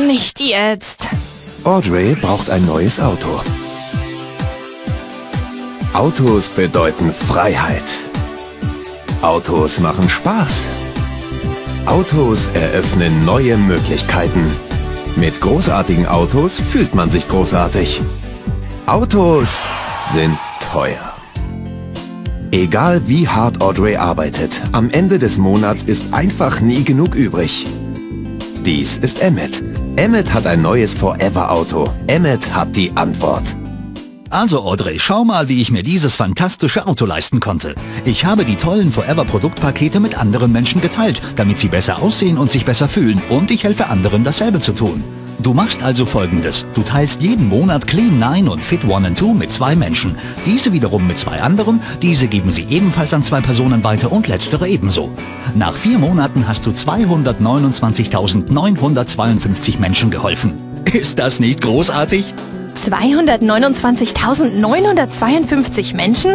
Nicht jetzt. Audrey braucht ein neues Auto. Autos bedeuten Freiheit. Autos machen Spaß. Autos eröffnen neue Möglichkeiten. Mit großartigen Autos fühlt man sich großartig. Autos sind teuer. Egal wie hart Audrey arbeitet, am Ende des Monats ist einfach nie genug übrig. Dies ist Emmett. Emmett hat ein neues Forever-Auto. Emmett hat die Antwort. Also Audrey, schau mal, wie ich mir dieses fantastische Auto leisten konnte. Ich habe die tollen Forever-Produktpakete mit anderen Menschen geteilt, damit sie besser aussehen und sich besser fühlen. Und ich helfe anderen, dasselbe zu tun. Du machst also Folgendes. Du teilst jeden Monat Clean 9 und Fit 1 and 2 mit 2 Menschen. Diese wiederum mit 2 anderen. Diese geben sie ebenfalls an 2 Personen weiter und letztere ebenso. Nach 4 Monaten hast du 229.952 Menschen geholfen. Ist das nicht großartig? 229.952 Menschen?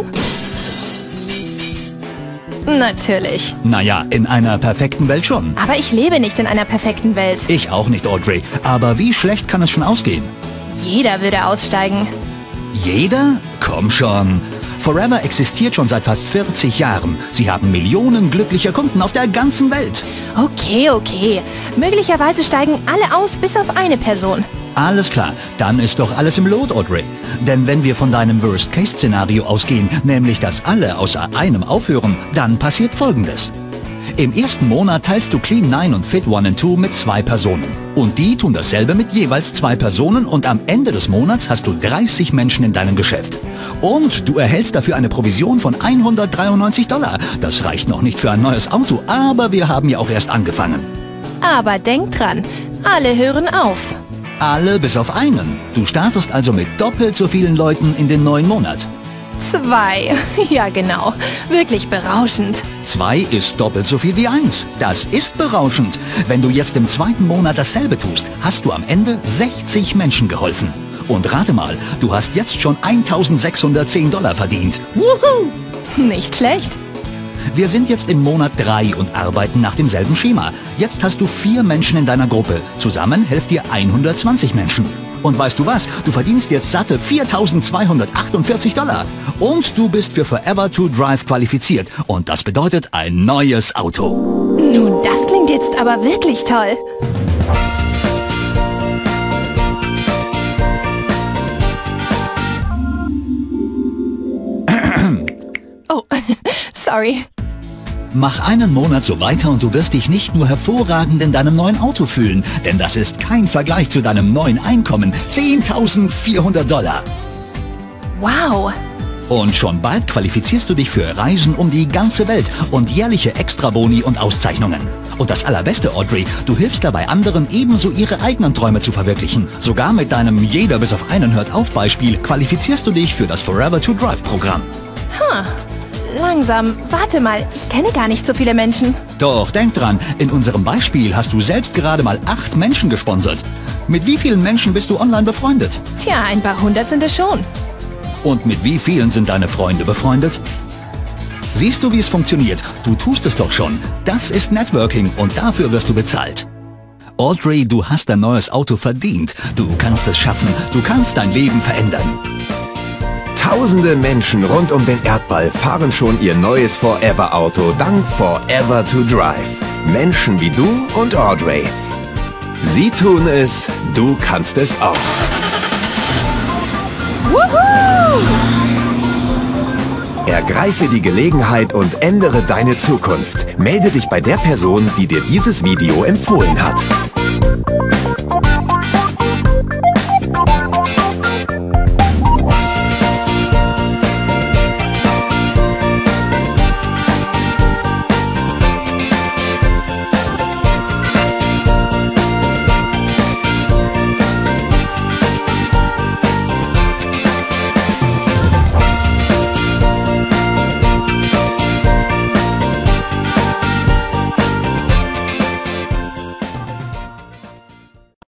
Natürlich. Naja, in einer perfekten Welt schon. Aber ich lebe nicht in einer perfekten Welt. Ich auch nicht, Audrey. Aber wie schlecht kann es schon ausgehen? Jeder würde aussteigen. Jeder? Komm schon. Forever existiert schon seit fast 40 Jahren. Sie haben Millionen glücklicher Kunden auf der ganzen Welt. Okay. Möglicherweise steigen alle aus, bis auf eine Person. Alles klar, dann ist doch alles im Lot, Audrey. Denn wenn wir von deinem Worst-Case-Szenario ausgehen, nämlich dass alle außer einem aufhören, dann passiert Folgendes. Im ersten Monat teilst du Clean 9 und Fit 1 and 2 mit 2 Personen. Und die tun dasselbe mit jeweils 2 Personen und am Ende des Monats hast du 30 Menschen in deinem Geschäft. Und du erhältst dafür eine Provision von $193. Das reicht noch nicht für ein neues Auto, aber wir haben ja auch erst angefangen. Aber denk dran, alle hören auf. Alle bis auf einen. Du startest also mit doppelt so vielen Leuten in den neuen Monat. 2. Ja genau. Wirklich berauschend. 2 ist doppelt so viel wie 1. Das ist berauschend. Wenn du jetzt im zweiten Monat dasselbe tust, hast du am Ende 60 Menschen geholfen. Und rate mal, du hast jetzt schon $1.610 verdient. Wuhu! Nicht schlecht. Wir sind jetzt im Monat 3 und arbeiten nach demselben Schema. Jetzt hast du 4 Menschen in deiner Gruppe. Zusammen helft dir 120 Menschen. Und weißt du was? Du verdienst jetzt satte $4.248. Und du bist für Forever to Drive qualifiziert. Und das bedeutet ein neues Auto. Nun, das klingt jetzt aber wirklich toll. Oh, sorry. Mach einen Monat so weiter und du wirst dich nicht nur hervorragend in deinem neuen Auto fühlen, denn das ist kein Vergleich zu deinem neuen Einkommen. $10.400. Wow. Und schon bald qualifizierst du dich für Reisen um die ganze Welt und jährliche Extraboni und Auszeichnungen. Und das Allerbeste, Audrey, du hilfst dabei anderen ebenso ihre eigenen Träume zu verwirklichen. Sogar mit deinem Jeder bis auf einen hört auf Beispiel qualifizierst du dich für das Forever to Drive Programm. Langsam. Warte mal, ich kenne gar nicht so viele Menschen. Doch, denk dran, in unserem Beispiel hast du selbst gerade mal 8 Menschen gesponsert. Mit wie vielen Menschen bist du online befreundet? Tja, ein paar hundert sind es schon. Und mit wie vielen sind deine Freunde befreundet? Siehst du, wie es funktioniert? Du tust es doch schon. Das ist Networking und dafür wirst du bezahlt. Audrey, du hast ein neues Auto verdient. Du kannst es schaffen. Du kannst dein Leben verändern. Tausende Menschen rund um den Erdball fahren schon ihr neues Forever-Auto dank Forever to Drive. Menschen wie du und Audrey. Sie tun es, du kannst es auch. Wuhu! Ergreife die Gelegenheit und ändere deine Zukunft. Melde dich bei der Person, die dir dieses Video empfohlen hat.